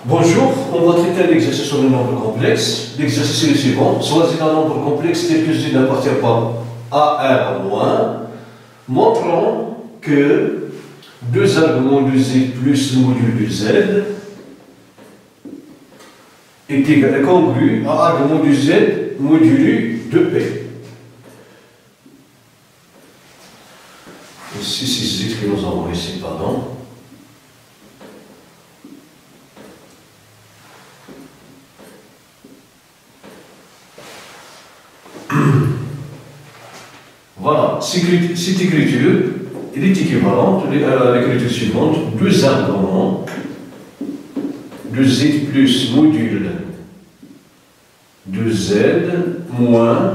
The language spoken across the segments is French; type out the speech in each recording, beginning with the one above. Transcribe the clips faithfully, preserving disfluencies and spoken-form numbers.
Bonjour, on va traiter un exercice sur le nombre complexe. L'exercice est le suivant. Choisis un nombre complexe tel que Z n'appartient pas à R moins. Montrons que deux arguments de Z plus le module de Z est égal et congru à argument de Z modulu de P. Ici, c'est Z que nous avons ici, pardon. Voilà, cette écriture elle est équivalente à l'écriture suivante. Deux arguments de Z plus module de Z moins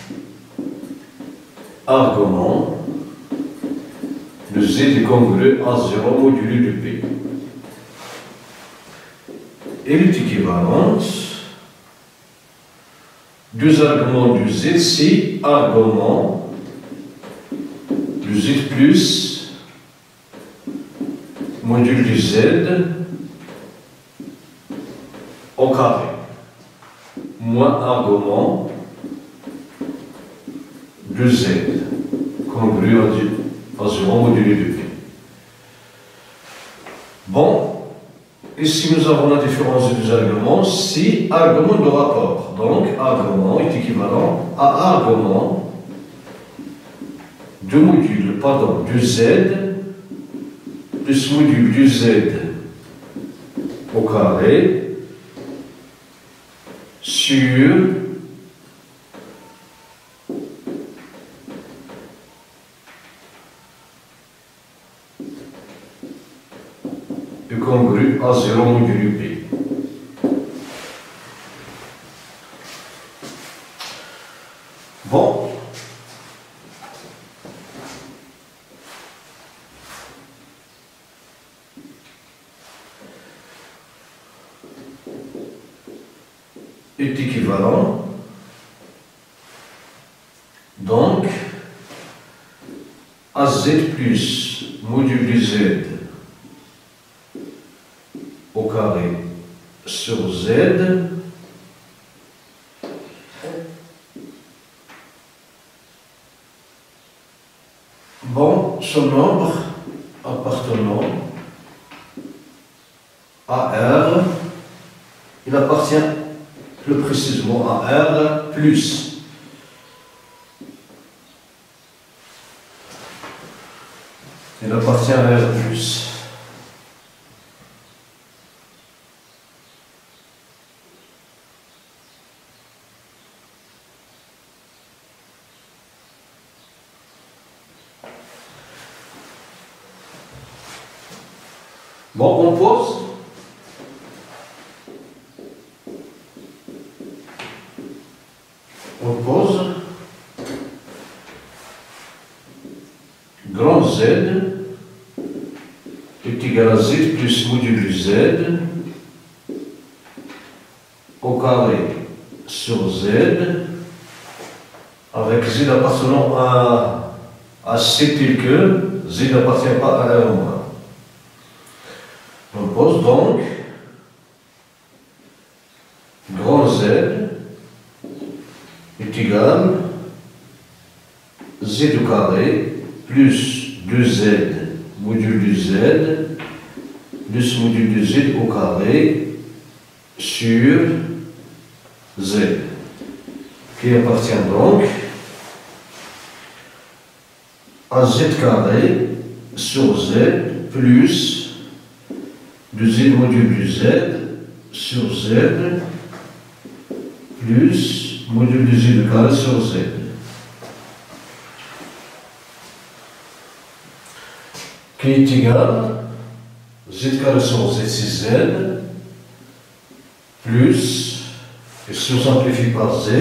argument de Z est congru à zéro module de P. Elle est équivalente. Deux arguments de Z, c'est argument de Z plus module de Z au carré moins argument de Z congru à zéro module de P. Bon, ici nous avons la différence des deux arguments, c'est argument de rapport. Donc argument est équivalent à argument de module, pardon, de Z plus module de Z au carré sur et congru à zéro module P. Bon. Est équivalent. Donc, à Z plus module de Z au carré sur Z bon, ce nombre appartenant à R, il appartient plus précisément à R plus. Il appartient à R plus. Bon, on pose. On pose. Grand Z est égal à Z plus module Z au carré sur Z avec Z appartenant à, à C tel que Z n'appartient pas à R moins. On pose donc grand Z est égal Z au carré plus deux Z module de Z plus module de Z au carré sur Z qui appartient donc à Z carré sur Z plus de Z module de Z sur Z plus module de Z de carré sur Z. Qui est égal Z carré sur Z, c'est Z plus, et si on simplifie par Z,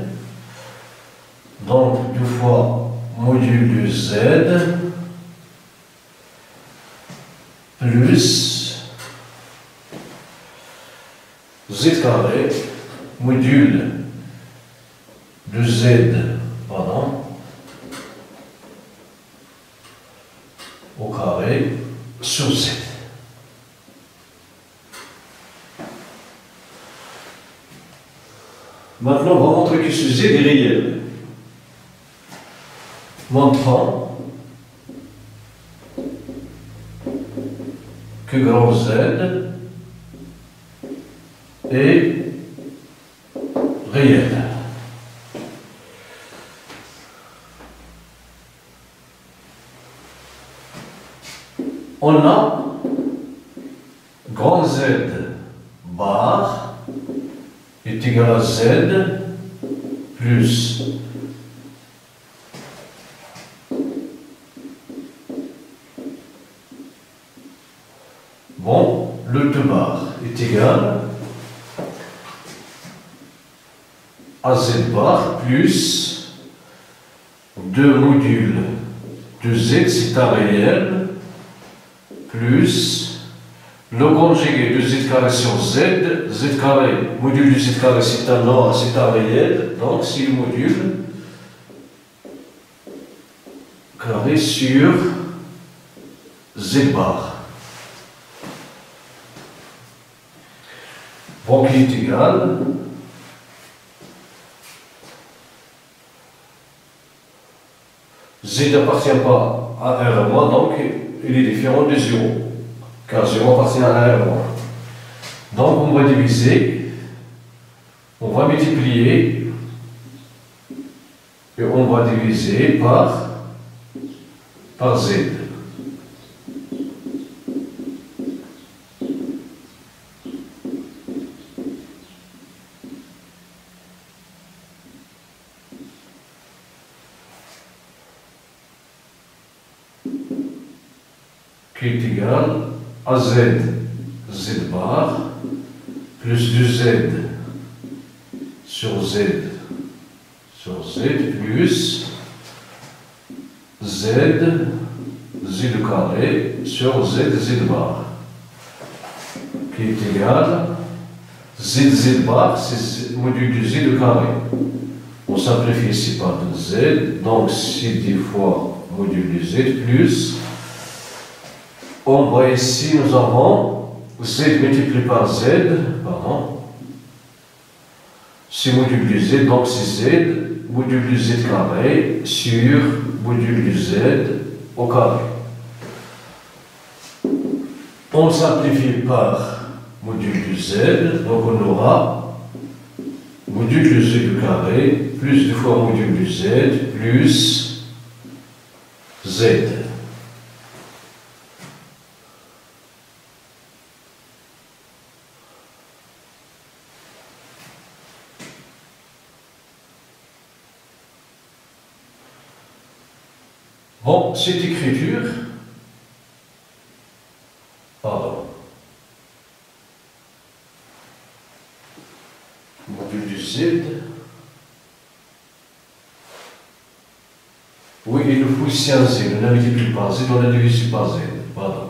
donc deux fois module de Z plus Z carré module de Z, pardon, au carré sur Z. Maintenant, on va montrer que ce Z est réel. Montrant que grand Z est réel. On a grand Z bar est égal à Z plus bon, le deux bar est égal à Z bar plus deux modules de Z, c'est un réel, plus le conjugué de Z carré sur Z, Z carré, module de Z carré c'est un non, c'est un réel, donc c'est le module carré sur Z bar. Donc il est égal Z n'appartient pas à R moins, donc il est différent de zéro, car zéro appartient à R moins. Donc on va diviser, on va multiplier, et on va diviser par, par Z. Qui est égal à Z, Z bar, plus deux Z sur Z, sur Z, plus Z, Z carré, sur Z, Z bar, qui est égal, Z, Z bar, c'est le module de Z carré. On simplifie ici par deux Z, donc c'est dix fois module de Z, plus on voit ici, nous avons Z multiplié par Z, pardon, c'est module de Z, donc c'est Z, module de Z carré, sur module de Z au carré. On simplifie par module de Z, donc on aura module de Z au carré, plus deux fois module de Z, plus Z. Bon, cette écriture, pardon, module du Z, oui, il nous faut ici un Z, on a multiplié par Z, on a divisé par Z, pardon.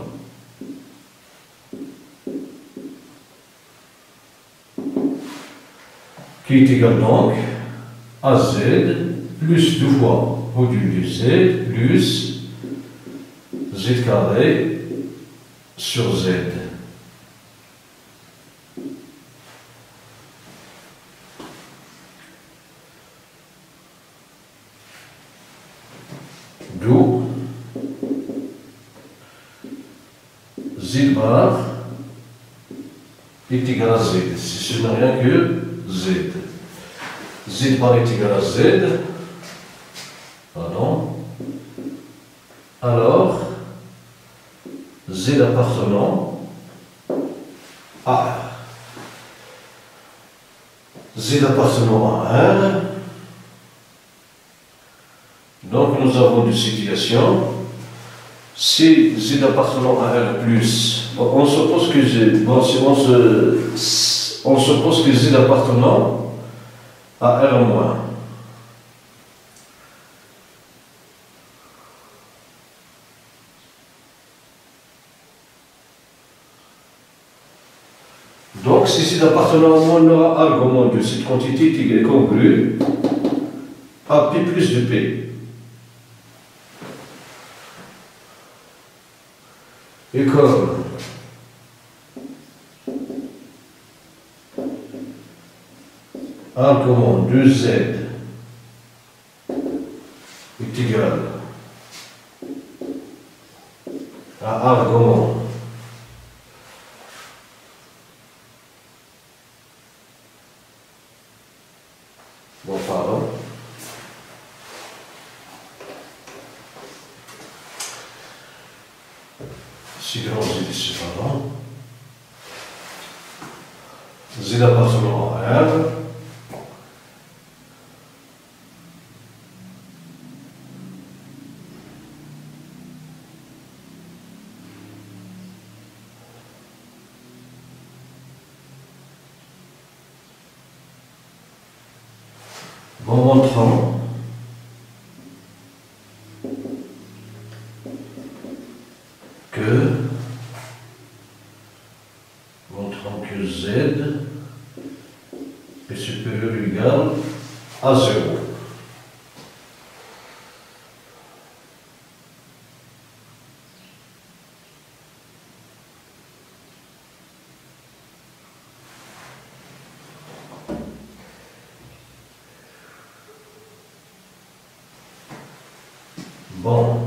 Qui est égal donc à Z, plus deux fois module de Z, plus Z carré sur Z. D'où Z bar est égal à Z. Ce n'est rien que Z. Z bar est égal à Z. Pardon. Alors, Z appartenant à R. Z appartenant à R. Donc nous avons deux situations. Si Z appartenant à R plus, on suppose que Z, bon, si on, se, on suppose que Z appartenant à R moins. Donc, si Z appartenant à moins, on aura argument de cette quantité qui est congrue à P plus de P. Et comme argument deux z est égal à argument bon pardon si grand z est séparant z appartenant à R en montrant que montrant que z est supérieur ou égal à zéro. Bon,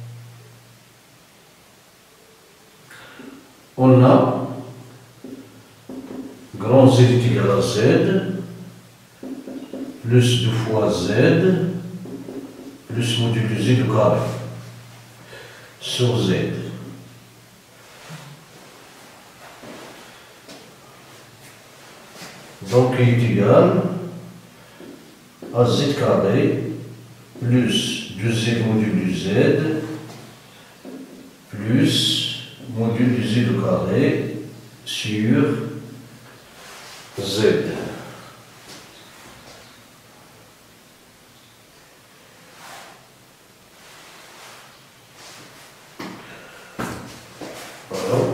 on a grand Z est égal à Z, plus deux fois Z, plus module Z au carré, sur Z. Donc il est égal à Z carré, plus deux z module z, plus module du z au carré sur z. Voilà.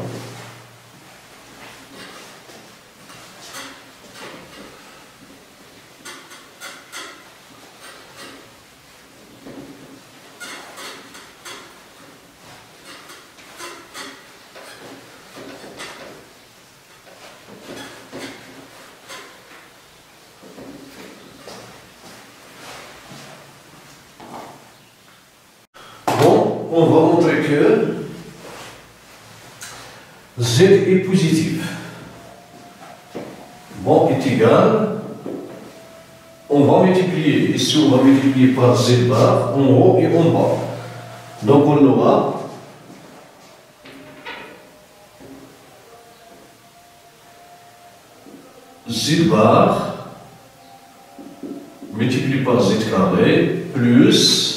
Bon, on va montrer que Z est positif. Bon, est égal. On va multiplier. Ici, on va multiplier par Z bar en haut et en bas. Donc, on aura Z bar multiplié par Z carré plus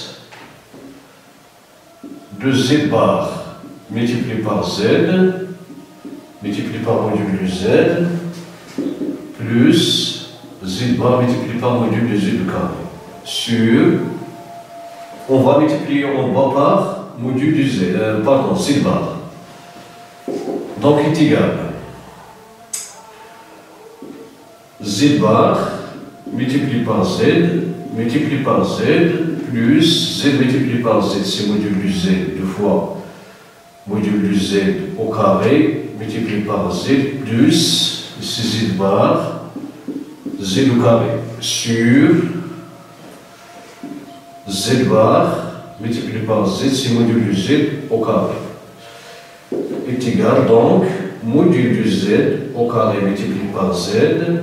deux z bar multiplié par z, multiplié par module de z, plus z bar multiplié par module de z de carré, sur, on va multiplier en bas par module de z, euh, pardon, z bar. Donc, il est égal z bar multiplié par z, multiplié par z, plus z multiplié par z, c'est module du z, deux fois module du z au carré, multiplié par z, plus ici z bar, z au carré, sur z bar, multiplié par z, c'est module du z au carré, est égal donc module du z au carré multiplié par z,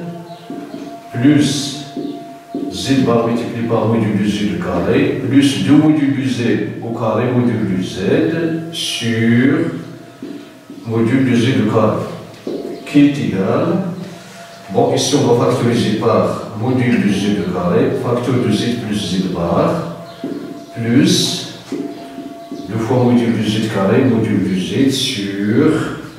plus z bar multiplié par module du z au carré, plus deux modules du z au carré module du z, sur module du z au carré, qui est égal, bon, ici on va factoriser par module du z au carré, facteur de z plus z bar, plus deux fois module du z carré, module du z, sur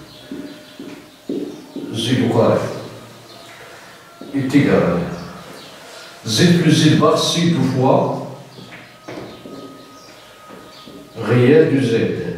z au carré, est égal z plus z bar, c'est deux fois réel du z,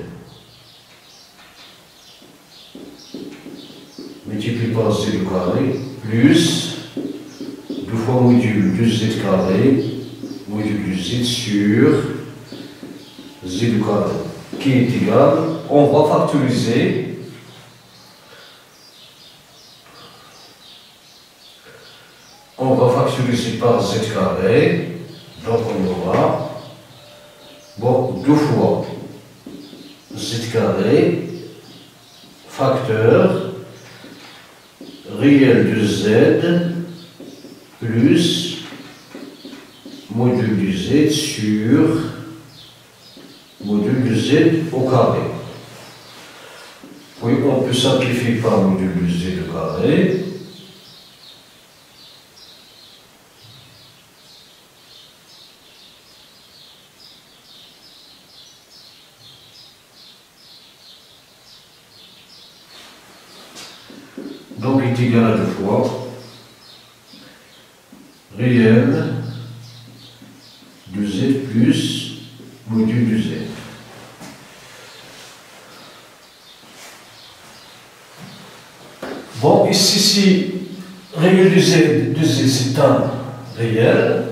multiplié par z au carré, plus deux fois module du z carré, module du z sur z au carré, qui est égal, on va factoriser on va factoriser factorisé par z carré. Donc on aura bon, deux fois z carré, facteur réel de z plus module du z sur module du z au carré. Oui, on peut simplifier par module du z au carré. Donc, il est égal à deux fois réel de z plus module du z. Bon, ici, si réel de z, de z c'est un réel,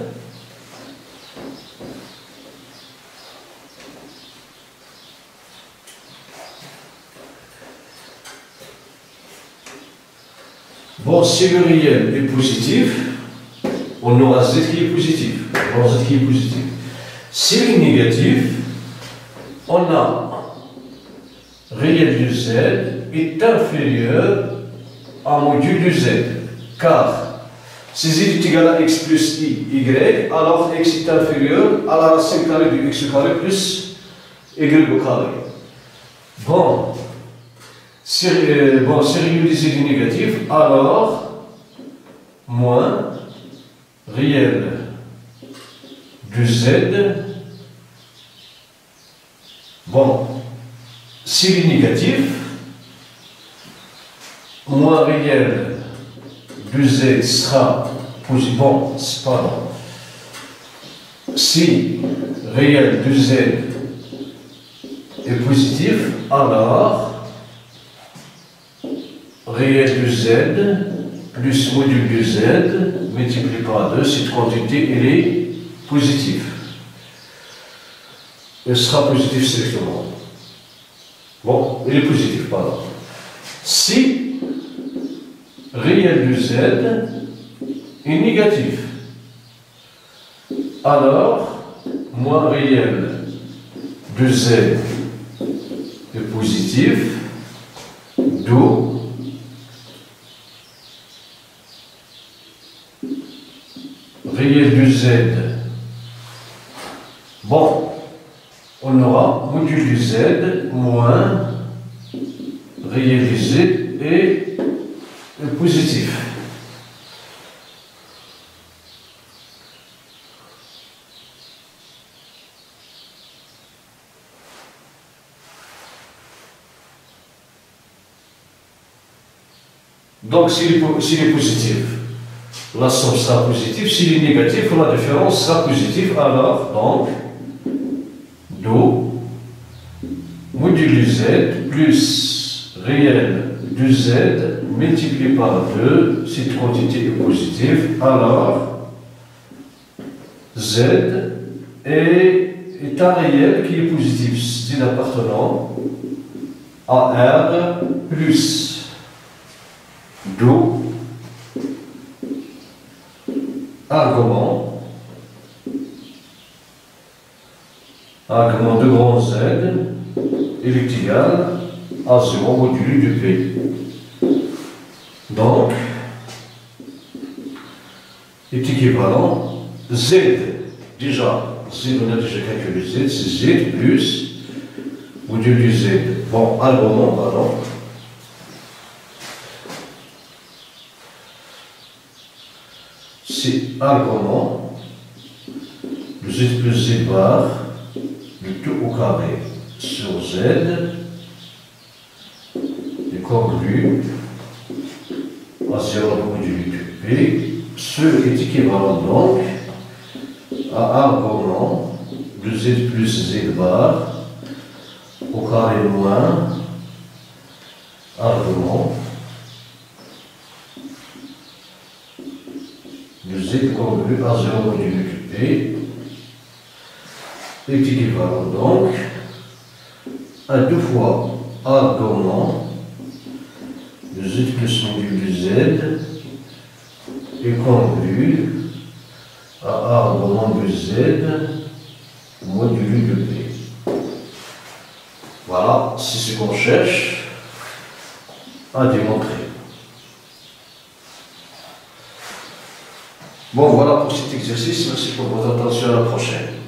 bon, si le réel est positif, on aura z qui est positif. On aura z qui est positif. S'il est négatif, on a réel de z est inférieur à module de z. Car si z est égal à x plus y, alors x est inférieur à la racine carrée de x carré plus y au carré. Bon. Si, euh, bon, si réel de z est négatif, alors moins réel de z, bon, s'il est négatif, moins réel de z sera positif, bon, pardon, si réel de z est positif, alors réel de z plus module de z multiplié par deux, cette quantité elle est positive. Elle sera positive strictement. Bon, elle est positive, pardon. Si réel de z est négatif, alors moins réel de z est positif, d'où réel de z, bon, on aura module de z moins réel de z est positif. Donc s'il est, s'il est positif, la somme sera positive. S'il est négatif, la différence sera positive. Alors, donc, d'où module de z plus réel de z multiplié par deux, cette quantité est positive. Alors, z est, est un réel qui est positif. Z appartenant à R plus d'où argument, argument de grand Z, il est égal à zéro module de P. Donc, est équivalent Z, déjà, Z, on a déjà calculé Z, c'est Z plus module de Z. Bon, argument, pardon. C'est argument de z plus z bar de tout au carré sur z est congrue à zéro module de P. Ce est équivalent donc à argument de z plus z bar au carré moins argument de z congrue à zéro module de P est équivalent donc à deux fois argument de z plus module de z est congrue A argument de Z modulu de P. Voilà, c'est ce qu'on cherche à démontrer. Bon, voilà pour cet exercice. Merci pour votre attention. À la prochaine.